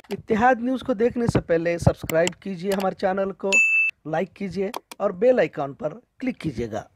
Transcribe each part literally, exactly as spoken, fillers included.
इत्तेहाद news को देखने से पहले सब्सक्राइब कीजिए हमारे चैनल को, लाइक कीजिए और बेल आइकॉन पर क्लिक कीजिएगा।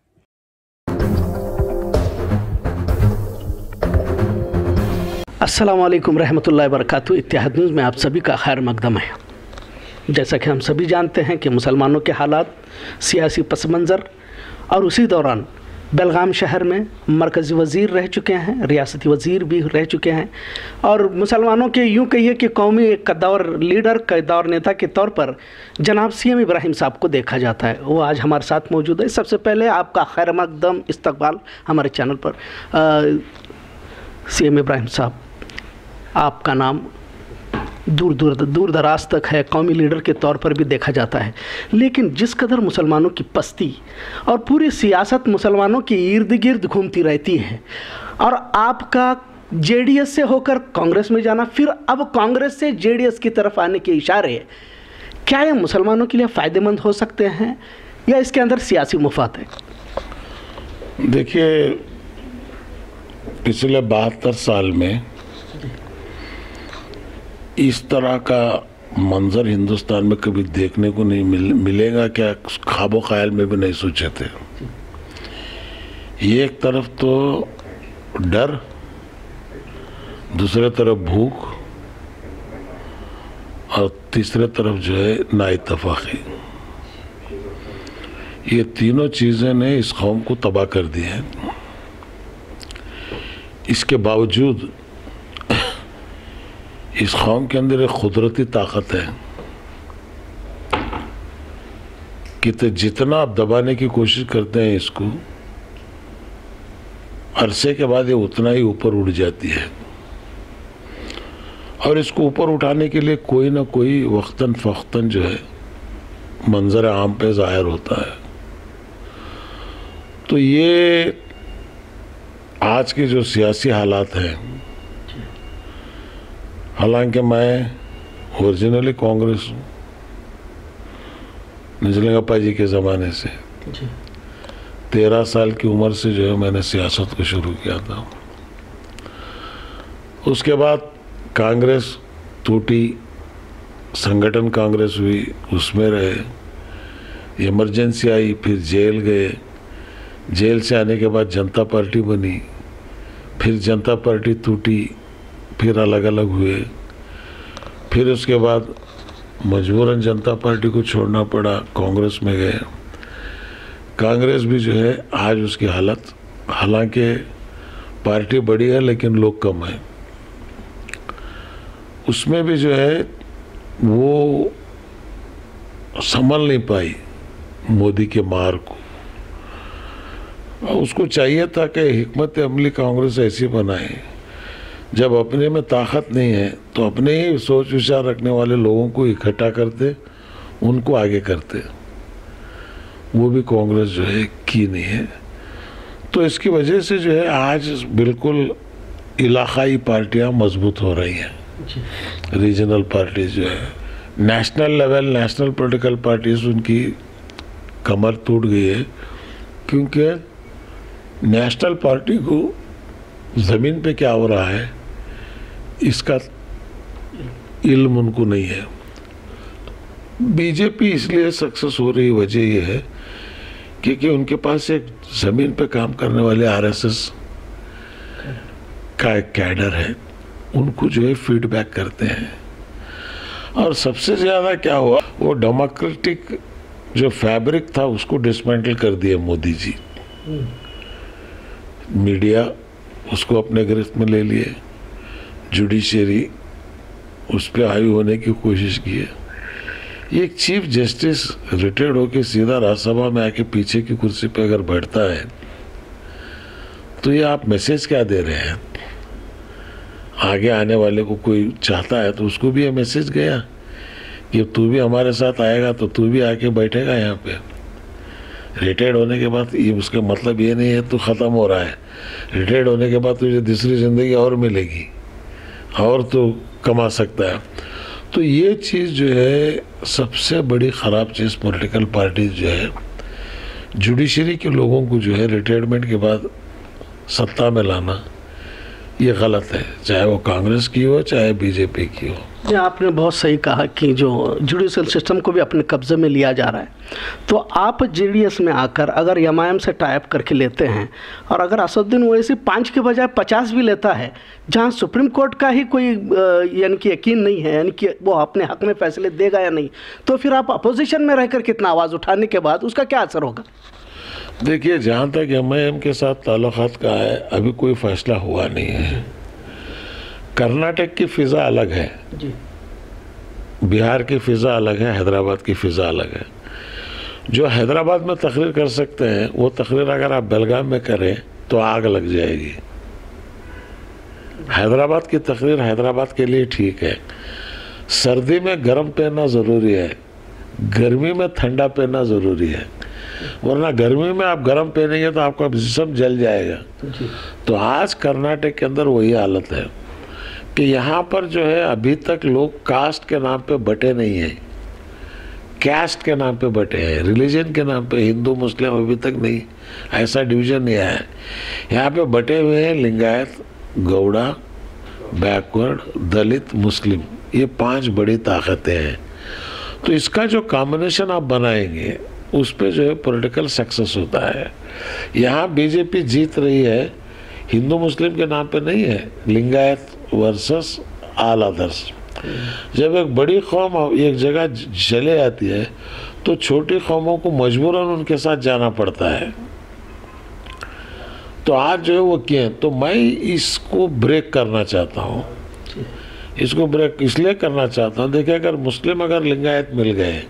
अस्सलाम वालेकुम रहमतुल्लाहि व बरकातहू। इत्तेहाद न्यूज़ में आप सभी का खैर मकदम है। जैसा कि हम सभी जानते हैं कि मुसलमानों के हालात, सियासी पस मंज़र और उसी दौरान बेलगाम शहर में मरकज़ी वज़ीर रह चुके हैं, रियासती वज़ीर भी रह चुके हैं और मुसलमानों के यूँ कहिए कि कौमी कद्दावर लीडर, कद्दावर नेता के तौर पर जनाब सी एम इब्राहिम साहब को देखा जाता है। वो आज हमारे साथ मौजूद है। सबसे पहले आपका खैर मकदम इस्तकबाल हमारे चैनल पर। सी एम इब्राहिम साहब, आपका नाम दूर दूर दूर दराज तक है, कौमी लीडर के तौर पर भी देखा जाता है, लेकिन जिस कदर मुसलमानों की पस्ती और पूरी सियासत मुसलमानों के इर्द गिर्द घूमती रहती है और आपका जेडीएस से होकर कांग्रेस में जाना, फिर अब कांग्रेस से जेडीएस की तरफ आने के इशारे, क्या ये मुसलमानों के लिए फ़ायदेमंद हो सकते हैं या इसके अंदर सियासी मुफाद है? देखिए, पिछले बहत्तर साल में इस तरह का मंजर हिंदुस्तान में कभी देखने को नहीं मिल, मिलेगा क्या ख्वाबो ख्याल में भी नहीं सोचे थे। ये एक तरफ तो डर, दूसरे तरफ भूख और तीसरे तरफ जो है नाइतफाक़ी, ये तीनों चीज़ें ने इस कौम को तबाह कर दी है। इसके बावजूद इस कौम के अंदर एक कुदरती ताकत है कि तो जितना आप दबाने की कोशिश करते हैं इसको, अरसे के बाद ये उतना ही ऊपर उड़ जाती है और इसको ऊपर उठाने के लिए कोई ना कोई वक्तन फ़क्तन जो है मंजर आम पे ज़ाहिर होता है। तो ये आज के जो सियासी हालात हैं, हालांकि मैं ओरिजिनली कांग्रेस हूँ, निजलिंगप्पा जी के ज़माने से, तेरह साल की उम्र से जो है मैंने सियासत को शुरू किया था। उसके बाद कांग्रेस टूटी, संगठन कांग्रेस हुई, उसमें रहे, इमरजेंसी आई, फिर जेल गए, जेल से आने के बाद जनता पार्टी बनी, फिर जनता पार्टी टूटी, फिर अलग अलग हुए, फिर उसके बाद मजबूरन जनता पार्टी को छोड़ना पड़ा, कांग्रेस में गए। कांग्रेस भी जो है आज उसकी हालत, हालांकि पार्टी बड़ी है लेकिन लोग कम हैं, उसमें भी जो है वो संभल नहीं पाई मोदी के मार को। उसको चाहिए था कि हिकमत अमली कांग्रेस ऐसी बनाए, जब अपने में ताकत नहीं है तो अपने ही सोच विचार रखने वाले लोगों को इकट्ठा करते, उनको आगे करते। वो भी कांग्रेस जो है की नहीं है। तो इसकी वजह से जो है आज बिल्कुल इलाकाई पार्टियां मजबूत हो रही हैं, रीजनल पार्टीज जो है, national level national political parties उनकी कमर टूट गई है, क्योंकि नेशनल पार्टी को ज़मीन पे क्या हो रहा है इसका इल्म उनको नहीं है। बीजेपी इसलिए सक्सेस हो रही वजह यह है क्योंकि उनके पास एक ज़मीन पे काम करने वाले आरएसएस का एक कैडर है, उनको जो है फीडबैक करते हैं। और सबसे ज़्यादा क्या हुआ, वो डेमोक्रेटिक जो फैब्रिक था उसको डिसमेंटल कर दिया मोदी जी। मीडिया उसको अपने गिरफ्त में ले लिए, जुडिशरी उस पर हावी होने की कोशिश की है। ये एक चीफ जस्टिस रिटायर्ड होकर सीधा राज्यसभा में आके पीछे की कुर्सी पे अगर बैठता है तो ये आप मैसेज क्या दे रहे हैं? आगे आने वाले को कोई चाहता है तो उसको भी ये मैसेज गया कि तू भी हमारे साथ आएगा तो तू भी आके बैठेगा यहाँ पे। रिटायर्ड होने के बाद ये उसका मतलब ये नहीं है तो ख़त्म हो रहा है, रिटायर्ड होने के बाद तुझे दूसरी ज़िंदगी और मिलेगी और तो कमा सकता है। तो ये चीज़ जो है सबसे बड़ी ख़राब चीज़ पॉलिटिकल पार्टी जो है, जुडिशरी के लोगों को जो है रिटायरमेंट के बाद सत्ता में लाना, ये गलत है, चाहे वो कांग्रेस की हो चाहे बीजेपी की हो। ये आपने बहुत सही कहा कि जो जुडिशल सिस्टम को भी अपने कब्जे में लिया जा रहा है, तो आप जेडीएस में आकर अगर एमआईएम से टाइप करके लेते हैं और अगर असदुद्दीन ओवैसी पाँच के बजाय पचास भी लेता है, जहां सुप्रीम कोर्ट का ही कोई यानी कि यकीन नहीं है, यानी कि वो अपने हक में फैसले देगा या नहीं, तो फिर आप अपोजिशन में रहकर कितना आवाज़ उठाने के बाद उसका क्या असर होगा? देखिए, जहाँ तक एमआईएम के साथ ताल्लुकात का है, अभी कोई फैसला हुआ नहीं है। कर्नाटक की फ़िज़ा अलग है जी, बिहार की फ़िज़ा अलग है, हैदराबाद की फ़िज़ा अलग है। जो हैदराबाद में तकरीर कर सकते हैं वो तकरीर अगर आप बेलगाम में करें तो आग लग जाएगी। हैदराबाद की तकरीर हैदराबाद के लिए ठीक है। सर्दी में गर्म पहनना ज़रूरी है, गर्मी में ठंडा पहनना ज़रूरी है, वरना गर्मी में आप गर्म पहनेंगे तो आपका जिस्म जल जाएगा। तो आज कर्नाटक के अंदर वही हालत है कि यहाँ पर जो है अभी तक लोग कास्ट के नाम पे बटे नहीं हैं, कैस्ट के नाम पे बटे हैं, रिलीजन के नाम पे हिंदू मुस्लिम अभी तक नहीं, ऐसा डिवीज़न नहीं आया है। यहाँ पे बटे हुए हैं लिंगायत, गौड़ा, बैकवर्ड, दलित, मुस्लिम, ये पांच बड़ी ताकतें हैं। तो इसका जो कॉम्बिनेशन आप बनाएंगे उस पे जो है पॉलिटिकल सक्सेस होता है। यहाँ बीजेपी जीत रही है हिंदू मुस्लिम के नाम पे नहीं है, लिंगायत वर्सेस ऑल अदर्स। जब एक बड़ी कौम एक जगह चले जाती है तो छोटी कौमों को मजबूरन उनके साथ जाना पड़ता है। तो आज जो है वो किए, तो मैं इसको ब्रेक करना चाहता हूँ। इसको ब्रेक इसलिए करना चाहता हूँ, देखिए अगर मुस्लिम अगर लिंगायत मिल गए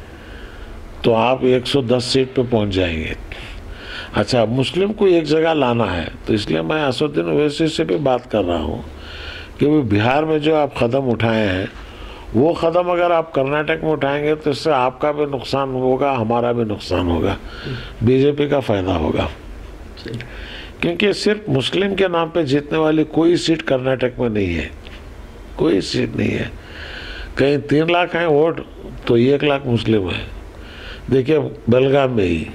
तो आप एक सौ दस सीट पे पहुंच जाएंगे। अच्छा, मुस्लिम को एक जगह लाना है, तो इसलिए मैं असदुद्दीन ओवैसी से भी बात कर रहा हूँ कि वो बिहार में जो आप कदम उठाए हैं वो कदम अगर आप कर्नाटक में उठाएंगे तो इससे आपका भी नुकसान होगा, हमारा भी नुकसान होगा, बीजेपी का फ़ायदा होगा। क्योंकि सिर्फ मुस्लिम के नाम पे जीतने वाली कोई सीट कर्नाटक में नहीं है, कोई सीट नहीं है। कहीं तीन लाख हैं वोट तो एक लाख मुस्लिम है। देखिए बेलगाम में ही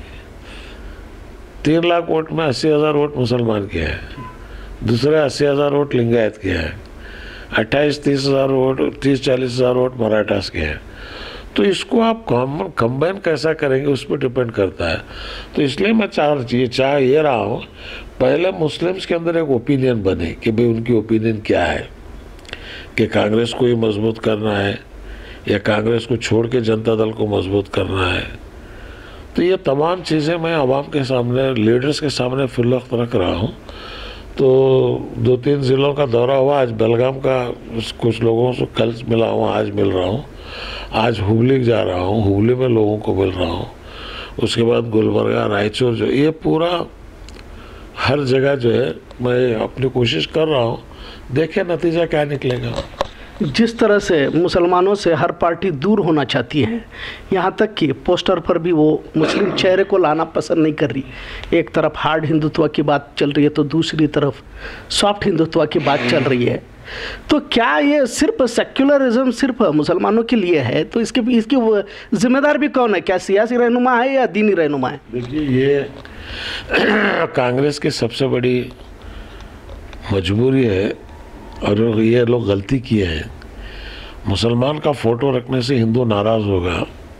तीन लाख वोट में अस्सी हज़ार वोट मुसलमान के हैं, दूसरे अस्सी हज़ार वोट लिंगायत के हैं, अट्ठाईस तीस हज़ार वोट तीस चालीस हज़ार वोट मराठास के हैं। तो इसको आप कंबाइन कैसा करेंगे उस पर डिपेंड करता है। तो इसलिए मैं चाह ये चाह ये रहा हूँ, पहले मुस्लिम्स के अंदर एक ओपिनियन बने कि भाई उनकी ओपिनियन क्या है, कि कांग्रेस को ही मजबूत करना है या कांग्रेस को छोड़ के जनता दल को मजबूत करना है। तो ये तमाम चीज़ें मैं आवाम के सामने, लीडर्स के सामने फिल वक्त रख रहा हूँ। तो दो तीन ज़िलों का दौरा हुआ, आज बेलगाम का कुछ लोगों से कल मिला हूँ, आज मिल रहा हूँ, आज हुबली जा रहा हूँ, हुबली में लोगों को मिल रहा हूँ, उसके बाद गुलबर्गा, रायचूर, जो ये पूरा हर जगह जो है मैं अपनी कोशिश कर रहा हूँ, देखें नतीजा क्या निकलेगा। जिस तरह से मुसलमानों से हर पार्टी दूर होना चाहती है, यहाँ तक कि पोस्टर पर भी वो मुस्लिम चेहरे को लाना पसंद नहीं कर रही। एक तरफ हार्ड हिंदुत्व की बात चल रही है तो दूसरी तरफ सॉफ्ट हिंदुत्व की बात चल रही है। तो क्या ये सिर्फ सेक्युलरिज्म सिर्फ मुसलमानों के लिए है? तो इसके इसकी जिम्मेदार भी कौन है? क्या सियासी रहनुमा है या दीनी रहनुमा है? देखिए, ये कांग्रेस की सबसे बड़ी मजबूरी है और ये लोग गलती किए हैं। मुसलमान का फ़ोटो रखने से हिंदू नाराज़ होगा,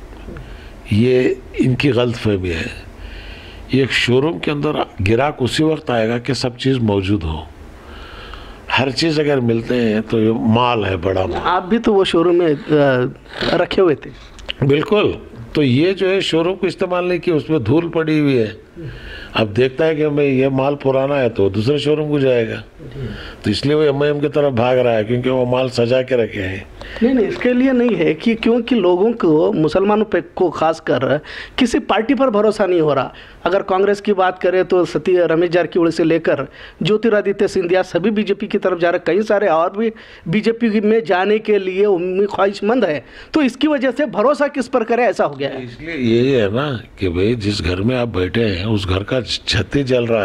ये इनकी गलत फहमी है। एक शोरूम के अंदर गिराक उसी वक्त आएगा कि सब चीज़ मौजूद हो। हर चीज़ अगर मिलते हैं तो ये माल है, बड़ा माल। आप भी तो वो शोरूम में रखे हुए थे। बिल्कुल। तो ये जो है शोरूम को इस्तेमाल नहीं किया, उसमें धूल पड़ी हुई है। अब देखता है कि भाई ये माल पुराना है तो दूसरे शोरूम को जाएगा, तो इसलिए वो एमआईएम की तरफ भाग रहा है, क्योंकि वो माल सजा के रखे हैं। नहीं नहीं, इसके लिए नहीं है कि क्योंकि लोगों को, मुसलमानों पे को खास कर किसी पार्टी पर भरोसा नहीं हो रहा। अगर कांग्रेस की बात करें तो सती रमेश जारकिहोली से लेकर ज्योतिरादित्य सिंधिया सभी बीजेपी की तरफ जा रहे, कई सारे और भी बीजेपी में जाने के लिए उम्मीद ख्वाहिशमंद है। तो इसकी वजह से भरोसा किस पर करे, ऐसा हो गया है। इसलिए यही है ना कि भाई जिस घर में आप बैठे हैं उस घर का छत्ती जल रहा है,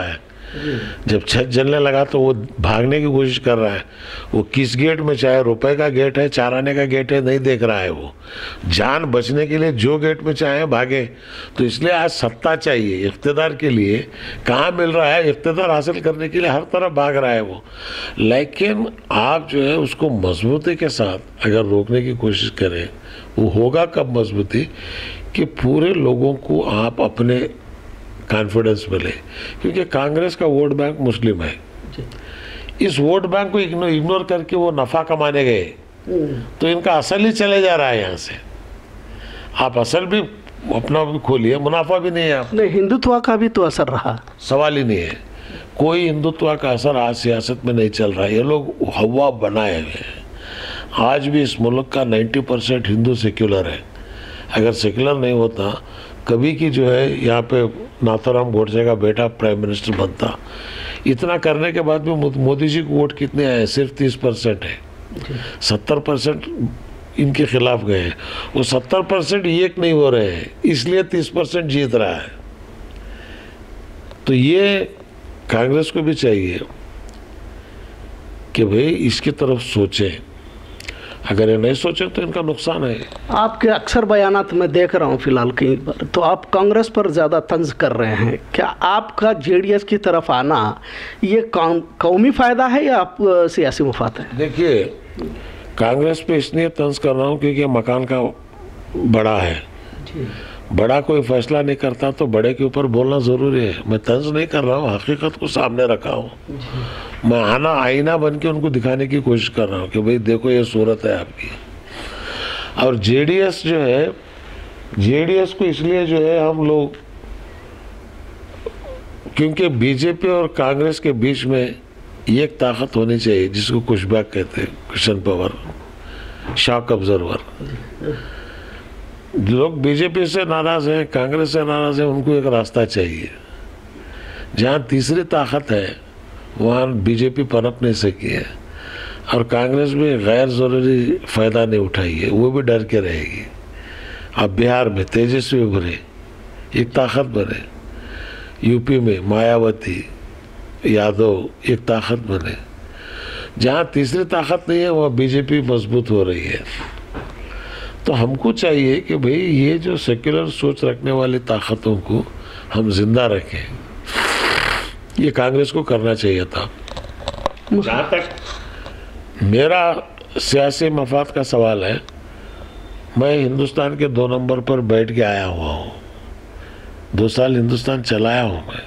जब छत जलने लगा तो वो भागने की कोशिश कर रहा है। वो किस गेट में, चाहे रुपए का गेट है, चार आने का गेट है, नहीं देख रहा है। वो जान बचने के लिए जो गेट में चाहे भागे। तो इसलिए आज सत्ता चाहिए इख्तिदार के लिए। कहाँ मिल रहा है? इख्तिदार हासिल करने के लिए हर तरफ भाग रहा है वो। लेकिन आप जो है उसको मजबूती के साथ अगर रोकने की कोशिश करें, वो होगा कब मजबूती? कि पूरे लोगों को आप अपने कॉन्फिडेंस मिले, क्योंकि कांग्रेस का वोट बैंक मुस्लिम है। इस वोट बैंक को इग्नोर इग्नोर करके वो नफा कमाने गए, तो इनका असल ही चले जा रहा है यहाँ से। आप असल भी अपना भी खोलिए, मुनाफा भी नहीं है। आप नहीं, हिंदुत्व का भी तो असर रहा, सवाल ही नहीं है। कोई हिंदुत्व का असर आज सियासत में नहीं चल रहा है। ये लोग हवा बनाए हुए हैं। आज भी इस मुल्क का नब्बे परसेंट हिंदू सेक्युलर है। अगर सेक्युलर नहीं होता, कभी की जो है यहाँ पे नाथूराम गोडसे का बेटा प्राइम मिनिस्टर बनता। इतना करने के बाद भी मोदी जी को वोट कितने आए? सिर्फ तीस परसेंट है। सत्तर परसेंट इनके खिलाफ गए हैं। वो सत्तर परसेंट एक नहीं हो रहे हैं, इसलिए तीस परसेंट जीत रहा है। तो ये कांग्रेस को भी चाहिए कि भाई इसकी तरफ सोचें। अगर ये नहीं सोचे तो इनका नुकसान है। आपके अक्सर बयानात में देख रहा हूँ फिलहाल कहीं पर, तो आप कांग्रेस पर ज़्यादा तंज कर रहे हैं। क्या आपका जेडीएस की तरफ आना ये कौमी फ़ायदा है या आप सियासी मुफाद है? देखिए, कांग्रेस पे इसलिए तंज कर रहा हूँ क्योंकि मकान का बड़ा है। बड़ा कोई फैसला नहीं करता तो बड़े के ऊपर बोलना ज़रूरी है। मैं तंज नहीं कर रहा हूँ, हकीकत को सामने रखा हूँ। मैं आना आईना बन के उनको दिखाने की कोशिश कर रहा हूँ कि भाई देखो ये सूरत है आपकी। और जेडीएस जो है, जेडीएस को इसलिए जो है हम लोग, क्योंकि बीजेपी और कांग्रेस के बीच में एक ताकत होनी चाहिए जिसको कुशबैक कहते हैं, क्वेश्चन पावर, शॉक ऑब्जर्वर। लोग बीजेपी से नाराज हैं, कांग्रेस से नाराज हैं, उनको एक रास्ता चाहिए। जहाँ तीसरी ताकत है वहाँ बीजेपी पनप नहीं सकी है और कांग्रेस भी गैर ज़रूरी फ़ायदा नहीं उठाई है, वो भी डर के रहेगी। अब बिहार में तेजस्वी बने, एक ताकत बने। यूपी में मायावती, यादव एक ताकत बने। जहाँ तीसरी ताकत नहीं है वहाँ बीजेपी मजबूत हो रही है। तो हमको चाहिए कि भाई ये जो सेक्युलर सोच रखने वाली ताकतों को हम जिंदा रखें। ये कांग्रेस को करना चाहिए था। जहाँ तक मेरा सियासी मफाद का सवाल है, मैं हिंदुस्तान के दो नंबर पर बैठ के आया हुआ हूँ। दो साल हिंदुस्तान चलाया हूँ मैं।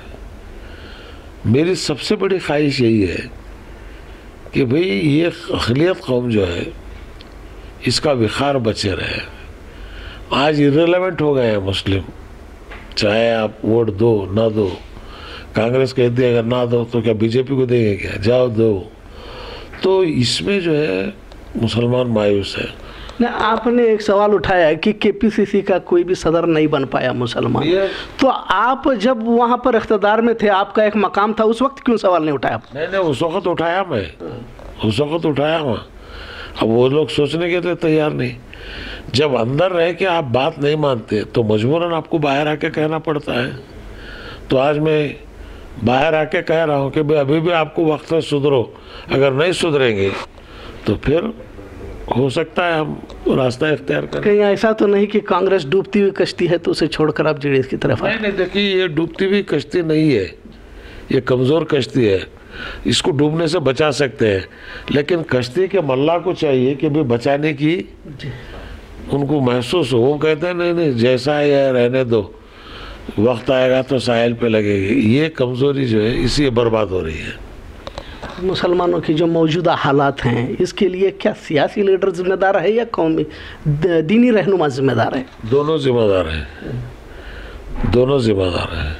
मेरी सबसे बड़ी ख्वाहिश यही है कि भाई ये अक़लियत कौम जो है इसका विखार बचे रहे। आज इर्रेलेवेंट हो गए हैं मुस्लिम, चाहे आप वोट दो ना दो। कांग्रेस कहती है अगर ना दो तो क्या बीजेपी को देंगे क्या? जाओ दो। तो इसमें जो है मुसलमान मायूस है। ना, आपने एक सवाल उठाया है कि केपीसीसी का कोई भी सदर नहीं बन पाया मुसलमान। तो आप जब वहाँ पर इख्तिदार में थे, आपका एक मकाम था, उस वक्त क्यों सवाल नहीं उठाया? नहीं नहीं, उस वक्त उठाया मैं, उस वक्त उठाया वहाँ। अब वो लोग सोचने के लिए तैयार नहीं। जब अंदर रह के आप बात नहीं मानते तो मजबूरन आपको बाहर आके कहना पड़ता है। तो आज मैं बाहर आके कह रहा हूँ कि भाई अभी भी आपको वक्त है, सुधरो। अगर नहीं सुधरेंगे तो फिर हो सकता है हम रास्ता इख्तियार करें। कहीं ऐसा तो नहीं कि कांग्रेस डूबती हुई कश्ती है तो उसे छोड़कर आप जेडीएस की तरफ? नहीं नहीं, देखिए ये डूबती हुई कश्ती नहीं है, ये कमज़ोर कश्ती है। इसको डूबने से बचा सकते हैं, लेकिन कश्ती के मल्ला को चाहिए कि भाई बचाने की उनको महसूस हो। वो कहते हैं नहीं नहीं जैसा है रहने दो, वक्त आएगा तो साहिल पे लगेगी। ये कमज़ोरी जो है इसी बर्बाद हो रही है। मुसलमानों की जो मौजूदा हालात हैं, इसके लिए क्या सियासी लीडर जिम्मेदार है या कौमी दीनी रहनुमा जिम्मेदार है? दोनों जिम्मेदार हैं, दोनों जिम्मेदार हैं।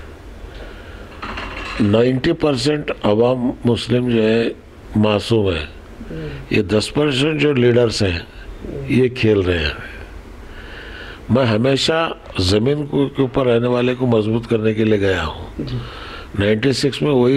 नब्बे परसेंट अवाम मुस्लिम जो है मासूम है। ये दस परसेंट जो लीडर्स हैं ये खेल रहे हैं। मैं हमेशा ज़मीन के ऊपर रहने वाले को मजबूत करने के लिए गया हूँ। नाइन्टी सिक्स में वही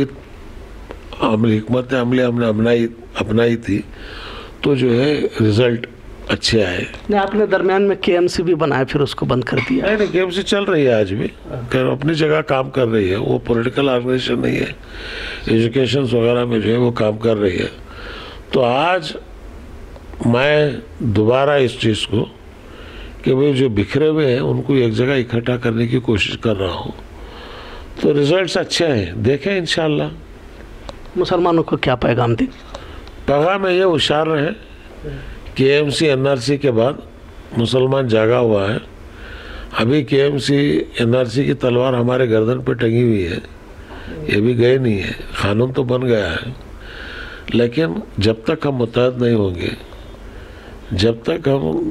अमल हिकमत अमली हमने अपनाई अपनाई थी, तो जो है रिज़ल्ट अच्छे आए। नहीं, आपने दरमियान में केएमसी भी बनाया, फिर उसको बंद कर दिया। नहीं नहीं, केएमसी चल रही है आज भी, कर अपनी जगह काम कर रही है। वो पॉलिटिकल ऑर्गेनाइजेशन नहीं है, एजुकेशन वगैरह में जो है वो काम कर रही है। तो आज मैं दोबारा इस चीज़ को कि भाई जो बिखरे हुए हैं उनको एक जगह इकट्ठा करने की कोशिश कर रहा हूँ। तो रिजल्ट्स अच्छे हैं, देखें इंशाल्लाह। मुसलमानों को क्या पैगाम दी? पैगाम में ये होशियार रहे, केएमसी एनआरसी के बाद मुसलमान जागा हुआ है। अभी केएमसी एनआरसी की तलवार हमारे गर्दन पे टंगी हुई है, ये भी गए नहीं है, कानून तो बन गया है। लेकिन जब तक हम मुत्तहद नहीं होंगे, जब तक हम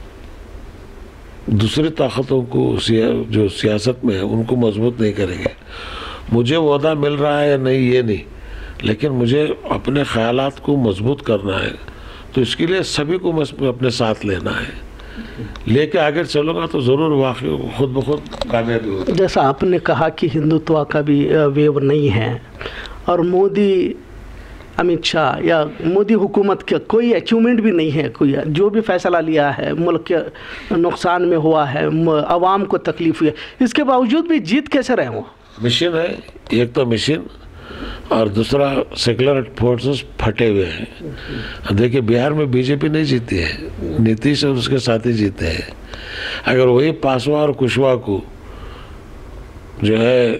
दूसरी ताकतों को सिया, जो सियासत में है उनको मजबूत नहीं करेंगे। मुझे वादा मिल रहा है या नहीं ये नहीं, लेकिन मुझे अपने ख्यालात को मजबूत करना है। तो इसके लिए सभी को अपने साथ लेना है, लेके आगे चलूँगा तो ज़रूर वाकई खुद ब खुद कामयाबी होगी। जैसा आपने कहा कि हिंदुत्व का भी वेव नहीं है, और मोदी अमित शाह या मोदी हुकूमत का कोई अचीवमेंट भी नहीं है, कोई जो भी फैसला लिया है मुल्क के नुकसान में हुआ है, आवाम को तकलीफ हुई है, इसके बावजूद भी जीत कैसे रहे वो? मिशन है, एक तो मिशन, और दूसरा सेकुलर फोर्सेस फटे हुए हैं। देखिए बिहार में बीजेपी नहीं जीती है, नीतीश और उसके साथी जीते हैं। अगर वही पासवान और कुशवाहा को जो है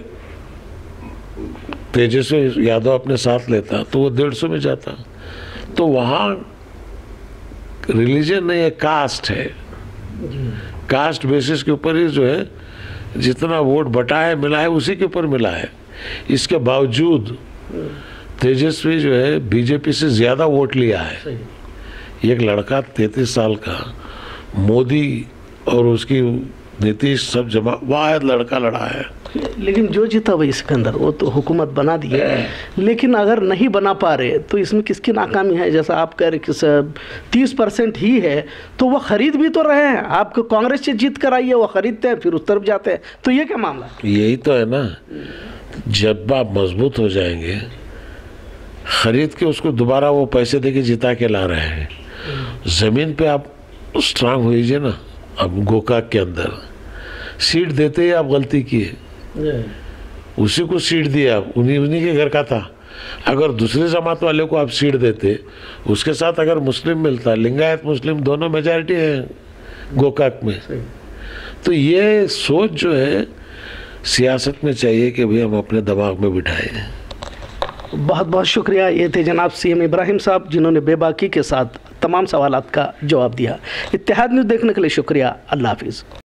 तेजस्वी यादव अपने साथ लेता तो वो डेढ़ सौ में जाता। तो वहाँ रिलीजन नहीं है, कास्ट है। कास्ट बेसिस के ऊपर ही जो है जितना वोट बटा है मिला है उसी के ऊपर मिला है। इसके बावजूद तेजस्वी जो है बीजेपी से ज़्यादा वोट लिया है। एक लड़का तैंतीस साल का, मोदी और उसकी नीतीश सब जमा, वाहिद लड़का लड़ा है। लेकिन जो जीता वही सिकंदर, वो तो हुकूमत बना दी है। लेकिन अगर नहीं बना पा रहे तो इसमें किसकी नाकामी है? जैसा आप कह रहे कि सब तीस परसेंट ही है, तो वो खरीद भी तो रहे हैं। आपको कांग्रेस से जीत कर आई है, वो खरीदते हैं फिर उस तरफ जाते हैं, तो ये क्या मामला है? यही तो है ना, जब आप मजबूत हो जाएंगे, खरीद के उसको दोबारा वो पैसे दे के जिता के ला रहे हैं। ज़मीन पे आप स्ट्रांग हो जाइए ना। अब गोकाक के अंदर सीट देते ही आप गलती किए, उसी को सीट दिया, उन्हीं उन्हीं के घर का था। अगर दूसरी जमात वाले को आप सीट देते, उसके साथ अगर मुस्लिम मिलता, लिंगायत मुस्लिम दोनों मेजॉरिटी है गोकाक में। तो ये सोच जो है सियासत में चाहिए कि भाई हम अपने दिमाग में बिठाएं। बहुत बहुत शुक्रिया। ये थे जनाब सीएम इब्राहिम साहब, जिन्होंने बेबाकी के साथ तमाम सवालात का जवाब दिया। इत्तेहाद न्यूज़ देखने के लिए शुक्रिया। अल्लाह हाफिज़।